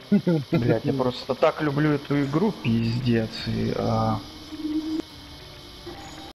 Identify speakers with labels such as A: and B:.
A: Блять, я просто так люблю эту игру, пиздец. И,